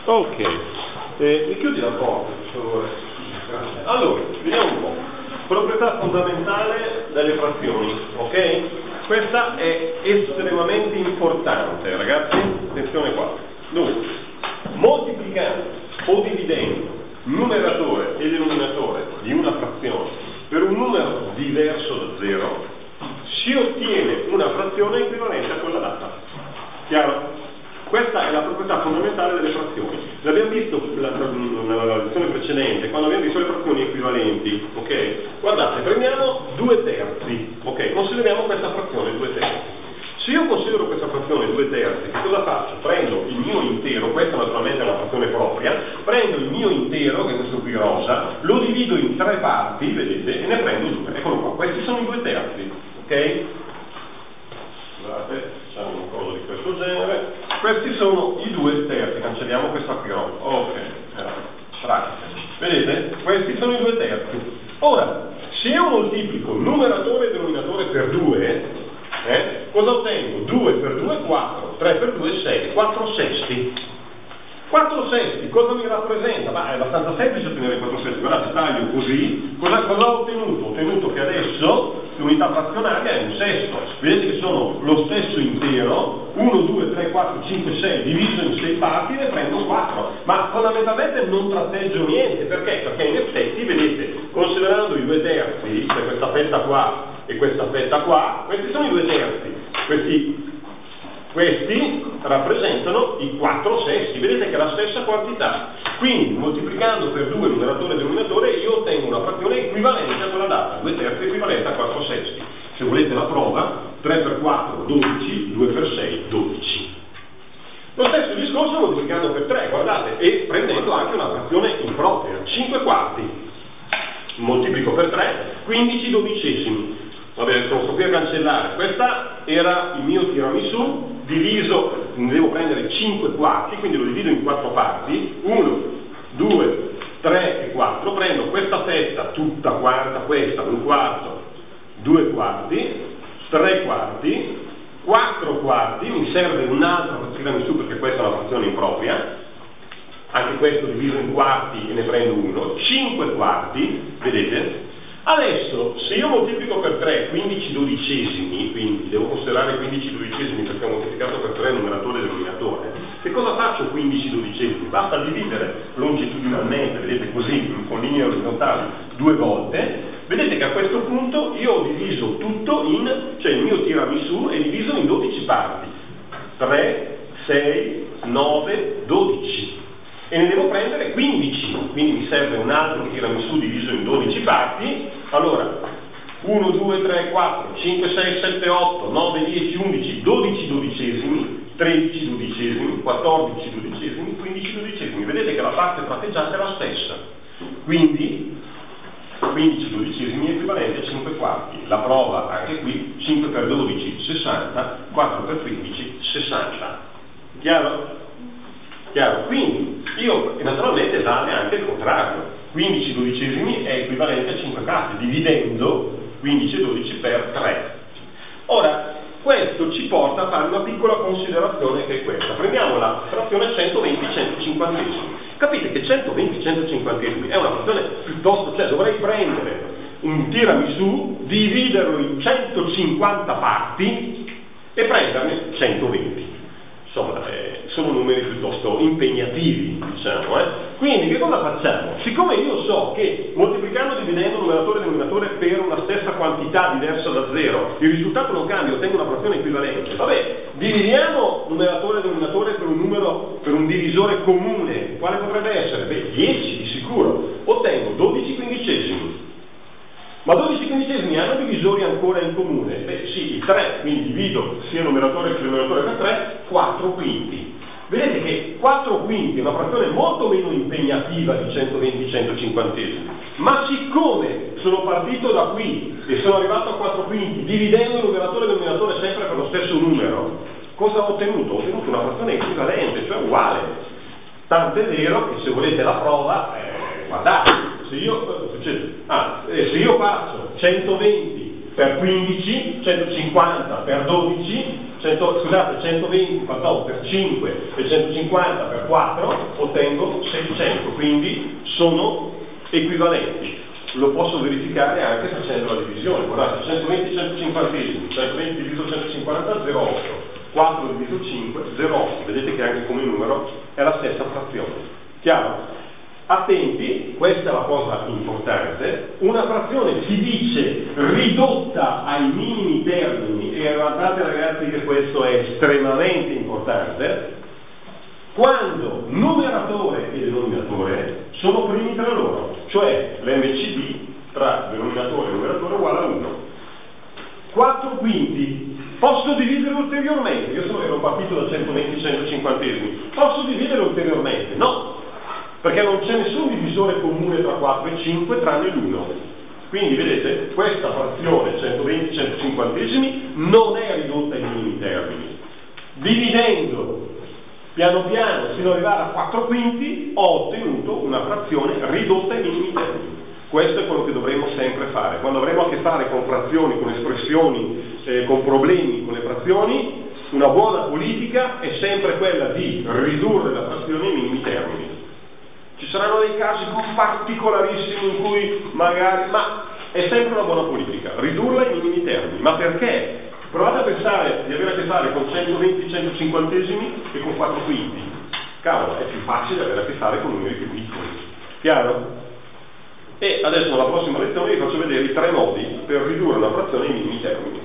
Ok, mi chiudi la porta, per favore. Allora, vediamo un po'. Proprietà fondamentale delle frazioni, ok? Questa è estremamente importante, ragazzi. Attenzione qua. Dunque, moltiplicando o dividendo numeratore e denominatore di una frazione per un numero diverso da 0, si ottiene una frazione equivalente a quella data. Chiaro? Questa è la proprietà fondamentale delle frazioni. L'abbiamo visto nella lezione precedente, quando abbiamo visto le frazioni equivalenti, ok? Guardate, prendiamo 2/3, ok? Consideriamo questa frazione 2/3. Se io considero questa frazione 2/3, che cosa faccio? Prendo il mio intero, questa naturalmente è una frazione propria, prendo il mio intero, che è questo qui rosa, lo divido in 3 parti, vedete, e ne prendo 2. Eccolo qua, questi sono i 2/3, ok? Guardate, facciamo una cosa di questo genere. Questi sono i 2/3, cancelliamo questa qui rosa. Ok, pratica. Vedete? Questi sono i 2/3. Ora, se io moltiplico numeratore e denominatore per 2, cosa ottengo? 2 per 2 è 4, 3 per 2 è 6, 4 sesti. 4 sesti, cosa mi rappresenta? Ma è abbastanza semplice ottenere 4 sesti. Guardate, taglio così. Cosa ho ottenuto? Ho ottenuto che adesso l'unità frazionaria è un sesto. Vedete che sono lo stesso intero, 1, 2, 3, 4, 5, 6, diviso in 6 parti, ne prendo 4. Ma fondamentalmente non tratteggio niente. Perché? Perché in effetti, vedete, considerando i 2/3, cioè questa fetta qua e questa fetta qua, questi sono i 2/3. Questi rappresentano i 4 sesti, vedete che è la stessa quantità. Quindi, moltiplicando per 2 numeratore e denominatore, io ottengo una frazione equivalente a quella data, 2/3 equivalente a 4 sesti. Se volete la prova, 3 per 4, 12, 2 per 6, 12. Lo stesso discorso moltiplicando per 3, guardate, e prendendo anche una frazione impropria, 5 quarti. Moltiplico per 3, 15 dodicesimi. Vabbè, sono qui a cancellare. Questa era il mio tiramisù diviso, ne devo prendere 5 quarti, quindi lo divido in 4 parti, 1, 2, 3 e 4, prendo questa fetta tutta quanta, questa, 1 quarto, 2 quarti, 3 quarti, 4 quarti, mi serve un'altra tiramisù perché questa è una frazione impropria, anche questo diviso in quarti e ne prendo 1, 5 quarti, vedete? Adesso, se io moltiplico per 3 15 dodicesimi, quindi devo considerare 15 dodicesimi perché ho moltiplicato per 3 numeratore e denominatore, che cosa faccio 15 dodicesimi? Basta dividere longitudinalmente, vedete così, con linee orizzontali, 2 volte, vedete che a questo punto io ho diviso tutto cioè il mio tiramisù è diviso in 12 parti, 3, 6, 9, 12. E ne devo prendere 15, quindi mi serve un altro tiramisù diviso in 12 parti. Allora, 1, 2, 3, 4, 5, 6, 7, 8, 9, 10, 11, 12 dodicesimi, 13 dodicesimi, 14 dodicesimi, 15 dodicesimi. Vedete che la parte tratteggiata è la stessa. Quindi, 15 dodicesimi è equivalente a 5 quarti. La prova, anche qui, 5 per 12, 60, 4 per 15, 60. Chiaro? Chiaro? Quindi, naturalmente vale anche il contrario. 15 dodicesimi è equivalente a 5 quarti, dividendo 15 e 12 per 3. Ora, questo ci porta a fare una piccola considerazione che è questa. Prendiamo la frazione 120 centocinquantesimi. Capite che 120 centocinquantesimi è una frazione piuttosto, cioè dovrei prendere un tiramisù, dividerlo in 150 parti e prenderne 120. Insomma, sono numeri piuttosto impegnativi, diciamo. Quindi che cosa facciamo? Siccome io so che moltiplicando e dividendo numeratore e denominatore per una stessa quantità diversa da 0, il risultato non cambia, ottengo una frazione equivalente. Vabbè, dividiamo numeratore e denominatore per un numero, per un divisore comune. Quale potrebbe essere? Beh, 10 di sicuro. Ottengo 12 quindicesimi. Ma 12 quindicesimi hanno divisori ancora in comune? Beh sì, il 3, quindi divido sia numeratore che denominatore per 3, 4 quinti. Vedete che 4 quinti è una frazione molto meno impegnativa di 120 centocinquantesimi. Ma siccome sono partito da qui e sono arrivato a 4 quinti, dividendo il numeratore e il denominatore sempre per lo stesso numero, cosa ho ottenuto? Ho ottenuto una frazione equivalente, cioè uguale. Tant'è vero che se volete la prova, guardate. Se io faccio 120 per 15, 150 per 12, 120 per 5 e 150 per per 4 ottengo 600, quindi sono equivalenti. Lo posso verificare anche facendo la divisione. Guardate, 120 150esimi, 120 diviso 150, 0,8. 4 diviso 5, 0,8. Vedete che anche come numero è la stessa frazione. Chiaro? Attenti, questa è la cosa importante, una frazione si dice ridotta ai minimi termini, e guardate ragazzi che questo è estremamente importante, quando numeratore e denominatore sono primi tra loro, cioè l'MCD tra denominatore e numeratore è uguale a 1. 4 quinti, posso dividere ulteriormente, io ero partito da 120 150esimi, posso dividere ulteriormente? No! Perché non c'è nessun divisore comune tra 4 e 5 tranne l'1. Quindi vedete, questa frazione 120 150esimi non è ridotta ai minimi termini. Dividendo piano piano fino ad arrivare a 4 quinti ho ottenuto una frazione ridotta ai minimi termini. Questo è quello che dovremmo sempre fare. Quando avremo a che fare con frazioni, con espressioni, con problemi con le frazioni, una buona politica è sempre quella di ridurre la frazione ai minimi termini. Ci saranno dei casi particolarissimi in cui magari, ma è sempre una buona politica, ridurla ai minimi termini. Ma perché? Provate a pensare di avere a che fare con 120 150esimi e con 4 quinti. Cavolo, è più facile avere a che fare con numeri più piccoli. Chiaro? E adesso nella prossima lezione vi faccio vedere i 3 modi per ridurre una frazione ai minimi termini.